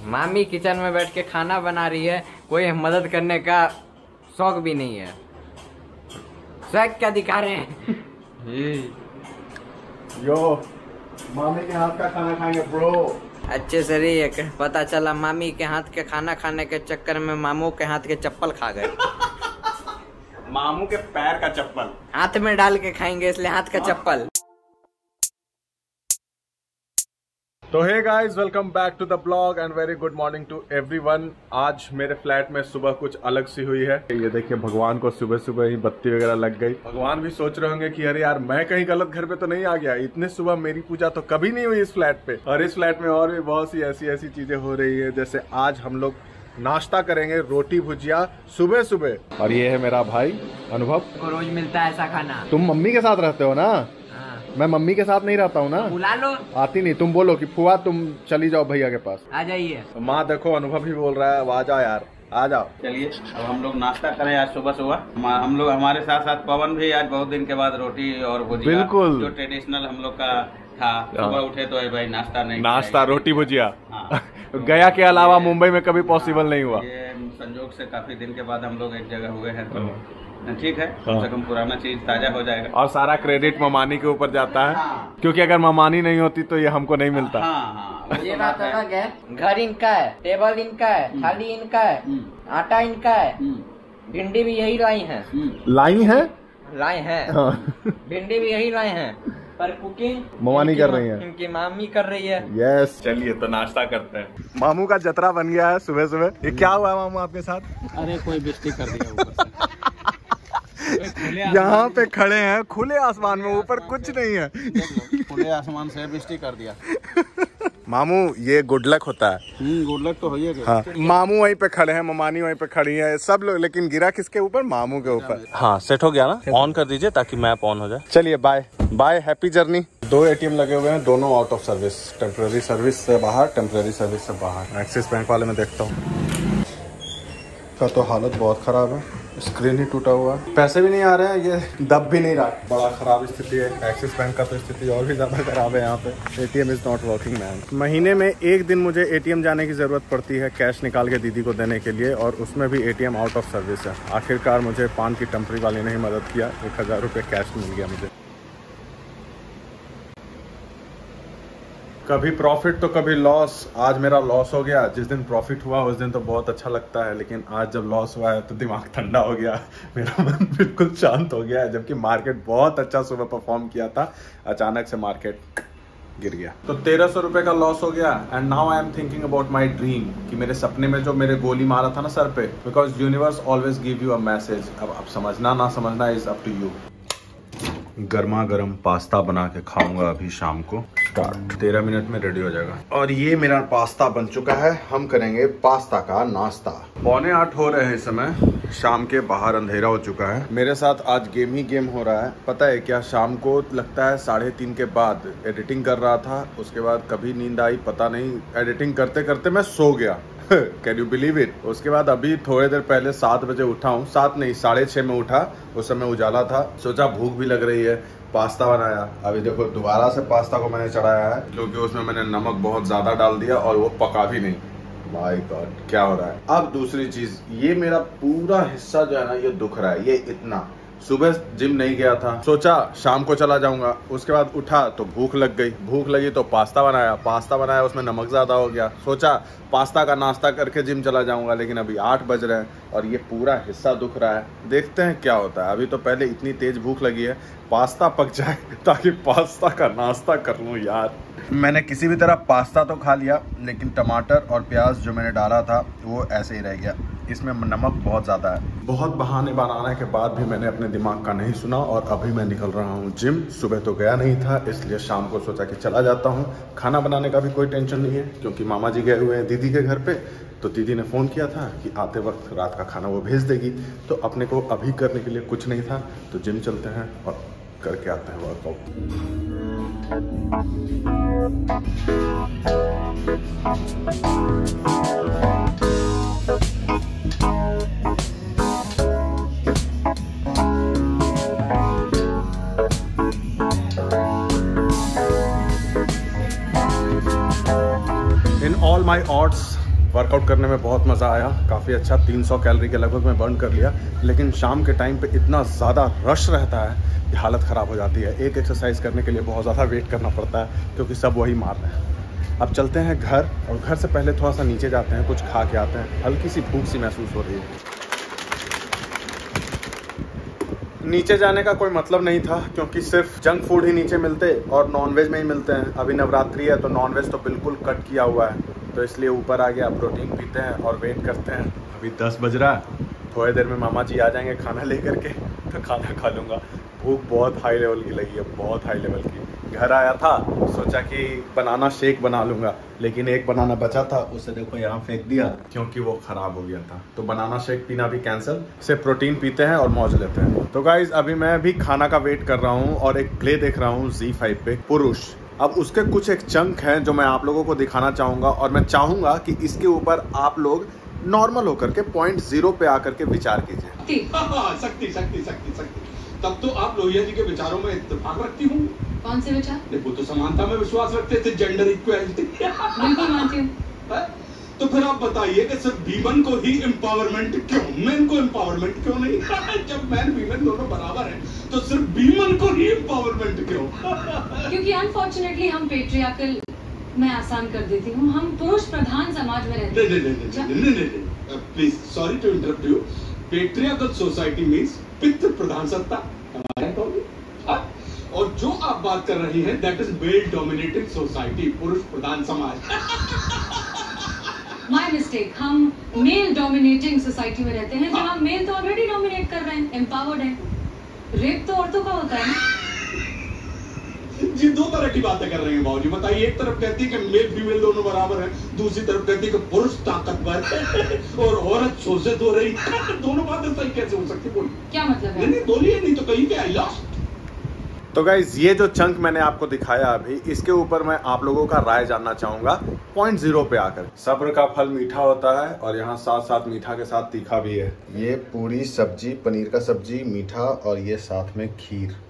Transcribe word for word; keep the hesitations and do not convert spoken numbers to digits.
मामी किचन में बैठ के खाना बना रही है, कोई मदद करने का शौक भी नहीं है। शौक क्या दिखा रहे हैं? यो मामी के हाथ का खाना खाएंगे ब्रो। अच्छे से रही है। पता चला मामी के हाथ के खाना खाने के चक्कर में मामू के हाथ के चप्पल खा गए। मामू के पैर का चप्पल हाथ में डाल के खाएंगे, इसलिए हाथ का चप्पल। तो hey guys, welcome back to the blog and very good morning to everyone. आज मेरे फ्लैट में सुबह कुछ अलग सी हुई है। ये देखिए, भगवान को सुबह सुबह ही बत्ती वगैरह लग गई। भगवान भी सोच रहे होंगे कि अरे यार मैं कहीं गलत घर पे तो नहीं आ गया, इतने सुबह मेरी पूजा तो कभी नहीं हुई इस फ्लैट पे। और इस फ्लैट में और भी बहुत सी ऐसी ऐसी चीजें हो रही है। जैसे आज हम लोग नाश्ता करेंगे रोटी भुजिया सुबह सुबह। और ये है मेरा भाई अनुभव। को रोज मिलता है ऐसा खाना। तुम मम्मी के साथ रहते हो ना? मैं मम्मी के साथ नहीं रहता हूँ ना। बुला लो। आती नहीं, तुम बोलो कि फुआ तुम चली जाओ भैया के पास। आ जाइए। तो माँ देखो, अनुभव भी बोल रहा है अब आ जाओ यार, आ जाओ। चलिए अब हम लोग नाश्ता करें आज सुबह सुबह। हम लोग हमारे साथ साथ पवन भी आज बहुत दिन के बाद रोटी और भुजिया, बिल्कुल जो ट्रेडिशनल हम लोग का था। सुबह उठे तो है भाई नाश्ता नहीं, नाश्ता रोटी भुजिया। हाँ। गया के अलावा मुंबई में कभी पॉसिबल नहीं हुआ। ये संजोग से काफी दिन के बाद हम लोग एक जगह हुए हैं, तो ठीक है, कम से कम पुराना चीज ताजा हो जाएगा। और सारा क्रेडिट ममानी के ऊपर जाता है। हाँ। क्योंकि अगर ममानी नहीं होती तो ये हमको नहीं मिलता। हाँ, हाँ, ये बात अलग है। घर इनका है, टेबल इनका है, थाली इनका है, आटा इनका है, भिंडी भी यही लाई है। लाई है लाए हैं हाँ। भिंडी भी यही लाए हैं, पर कुकिंग ममानी कर रही है, इनकी मामी कर रही है। यस। चलिए तो नाश्ता करते हैं। मामू का जतरा बन गया है सुबह सुबह। ये क्या हुआ है मामू आपके साथ? अरे कोई बिस्ती कर दिया ऊपर से। यहाँ पे खड़े हैं खुले आसमान में, ऊपर कुछ नहीं है। खुले आसमान से बिस्ती कर दिया। मामू ये गुड लक होता है। हम्म गुड लक तो है। हाँ, मामू वहीं पे खड़े हैं, ममानी वहीं पे खड़ी है, सब लोग, लेकिन गिरा किसके ऊपर? मामू के ऊपर। हाँ सेट हो गया ना, ऑन कर दीजिए ताकि मैप ऑन हो जाए। चलिए बाय बाय, हैप्पी जर्नी। दो एटीएम लगे हुए हैं, दोनों out of service. Temporary service से बाहर, टेम्पररी सर्विस से बाहर। एक्सिस बैंक वाले में देखता हूँ का तो हालत बहुत खराब है, स्क्रीन ही टूटा हुआ है, पैसे भी नहीं आ रहे हैं, ये दब भी नहीं रहा। बड़ा खराब स्थिति है। एक्सिस बैंक का तो स्थिति और भी ज्यादा खराब है। यहाँ पे ATM is not working man. महीने में एक दिन मुझे एटीएम जाने की जरूरत पड़ती है कैश निकाल के दीदी को देने के लिए, और उसमें भी एटीएम आउट ऑफ सर्विस है। आखिरकार मुझे पान की टंपरी वाले ने ही मदद किया, एक हजार रुपये कैश मिल गया मुझे। कभी प्रॉफिट तो कभी लॉस। आज मेरा लॉस हो गया। जिस दिन प्रॉफिट हुआ उस दिन तो बहुत अच्छा लगता है, लेकिन आज जब लॉस हुआ है तो दिमाग ठंडा हो गया, मेरा मन बिल्कुल शांत हो गया है। जबकि मार्केट बहुत अच्छा सुबह परफॉर्म किया था, अचानक से मार्केट गिर गया। तो तेरह सौ रुपए का लॉस हो गया। And now I am thinking about my dream, कि मेरे सपने में जो मेरे गोली मारा था ना सर पे, because universe always give you a message. अब अब समझना ना समझना इज अप टू यू। गर्मा गर्म पास्ता बना के खाऊंगा अभी शाम को। स्टार्ट तेरह मिनट में रेडी हो जाएगा। और ये मेरा पास्ता बन चुका है। हम करेंगे पास्ता का नाश्ता। पौने आठ हो रहे हैं इस समय शाम के, बाहर अंधेरा हो चुका है। मेरे साथ आज गेम ही गेम हो रहा है। पता है क्या, शाम को लगता है साढ़े तीन के बाद एडिटिंग कर रहा था, उसके बाद कभी नींद आई पता नहीं, एडिटिंग करते करते मैं सो गया। Can you believe it. उसके बाद अभी थोड़ी देर पहले सात बजे उठा हूँ, सात नहीं साढ़े छः में उठा। उस समय उजाला था, सोचा भूख भी लग रही है, पास्ता बनाया। अभी देखो दोबारा से पास्ता को मैंने चढ़ाया है, क्योंकि उसमें मैंने नमक बहुत ज्यादा डाल दिया और वो पका भी नहीं। माय गॉड क्या हो रहा है। अब दूसरी चीज, ये मेरा पूरा हिस्सा जो है ना ये दुख रहा है, ये इतना। सुबह जिम नहीं गया था, सोचा शाम को चला जाऊंगा। उसके बाद उठा तो भूख लग गई, भूख लगी तो पास्ता बनाया, पास्ता बनाया उसमें नमक ज्यादा हो गया। सोचा पास्ता का नाश्ता करके जिम चला जाऊंगा, लेकिन अभी आठ बज रहे हैं और ये पूरा हिस्सा दुख रहा है। देखते हैं क्या होता है। अभी तो पहले इतनी तेज भूख लगी है, पास्ता पक जाए ताकि पास्ता का नाश्ता कर लूं यार। मैंने किसी भी तरह पास्ता तो खा लिया, लेकिन टमाटर और प्याज जो मैंने डाला था वो ऐसे ही रह गया। इसमें नमक बहुत ज़्यादा है। बहुत बहाने बनाने के बाद भी मैंने अपने दिमाग का नहीं सुना और अभी मैं निकल रहा हूँ जिम। सुबह तो गया नहीं था, इसलिए शाम को सोचा कि चला जाता हूँ। खाना बनाने का भी कोई टेंशन नहीं है, क्योंकि मामा जी गए हुए हैं दीदी के घर पे। तो दीदी ने फ़ोन किया था कि आते वक्त रात का खाना वो भेज देगी। तो अपने को अभी करने के लिए कुछ नहीं था, तो जिम चलते हैं और करके आते हैं workout. In all my odds, workout करने में बहुत मज़ा आया, काफ़ी अच्छा, तीन सौ कैलोरी के लगभग मैं बर्न कर लिया। लेकिन शाम के टाइम पे इतना ज़्यादा रश रहता है कि हालत ख़राब हो जाती है। एक एक्सरसाइज करने के लिए बहुत ज़्यादा वेट करना पड़ता है क्योंकि सब वही मार रहे हैं। अब चलते हैं घर, और घर से पहले थोड़ा सा नीचे जाते हैं, कुछ खा के आते हैं। हल्की सी भूख सी महसूस हो रही है। नीचे जाने का कोई मतलब नहीं था क्योंकि सिर्फ जंक फूड ही नीचे मिलते और नॉनवेज में ही मिलते हैं। अभी नवरात्रि है तो नॉनवेज तो बिल्कुल कट किया हुआ है, तो इसलिए ऊपर आ गया, प्रोटीन पीते हैं और वेट करते हैं। अभी दस बज रहा है, थोड़ी देर में मामा जी आ जाएंगे खाना लेकर के, तो खाना खा लूँगा। भूख बहुत हाई लेवल की लगी है, बहुत हाई लेवल की। घर आया था, सोचा कि बनाना शेक बना लूँगा, लेकिन एक बनाना बचा था, उसे देखो यहाँ फेंक दिया क्योंकि वो ख़राब हो गया था। तो बनाना शेक पीना भी कैंसिल, सिर्फ प्रोटीन पीते हैं और मौज लेते हैं। तो गाइज अभी मैं भी खाना का वेट कर रहा हूँ और एक प्ले देख रहा हूँ ज़ी फाइव पे, पुरुष। अब उसके कुछ एक चंक हैं जो मैं आप लोगों को दिखाना चाहूँगा, और मैं चाहूँगा कि इसके ऊपर आप लोग नॉर्मल होकर के पॉइंट जीरो पे आकर के विचार कीजिए। शक्ति शक्ति शक्ति शक्ति तब तो आप लोहिया जी के विचारों में इत्तेफाक रखती हूँ। कौन से विचार? वो तो समानता में विश्वास रखते थे, जेंडर इक्वालिटी। बिल्कुल मानती हूँ। तो फिर आप बताइए कि सिर्फ वीमन को ही एम्पावरमेंट क्यों, मेन को एम्पावरमेंट क्यों नहीं? जब मैन वीमन दोनों बराबर हैं, तो सिर्फ वीमन को ही एम्पावरमेंट क्यों? क्योंकि अनफॉर्चुनेटली हम पेट्रियार्कल, मैं आसान कर देती हूँ, हम पुरुष प्रधान समाज में रहते हैं। Please sorry to interrupt you. Patriarchal society means पितृ प्रधान सत्ता, और जो आप बात कर रही हैं that is male dominated society, पुरुष प्रधान समाज। माय मिस्टेक, हम मेल डोमिनेटिंग सोसाइटी में रहते हैं जहाँ मेल तो ऑलरेडी डोमिनेट कर रहे हैं, एम्पावर्ड हैं। रेप तो औरतों का होता है ना। जी दो तरह की बातें कर रहे हैं बाबूजी, बताइए। एक तरफ कहती है कि मेल फीमेल दोनों बराबर हैं, दूसरी तरफ कहती है कि पुरुष ताकतवर है और औरत शोषित हो रही। दोनों बातें सही कैसे हो सकती? बोलिए क्या मतलब है? नहीं बोलिए, नहीं तो कहीं क्या आई लॉस्ट। तो गाइज ये जो चंक मैंने आपको दिखाया अभी, इसके ऊपर मैं आप लोगों का राय जानना चाहूंगा पॉइंट जीरो पे आकर। सब्र का फल मीठा होता है, और यहाँ साथ साथ मीठा के साथ तीखा भी है। ये पूरी सब्जी, पनीर का सब्जी, मीठा, और ये साथ में खीर।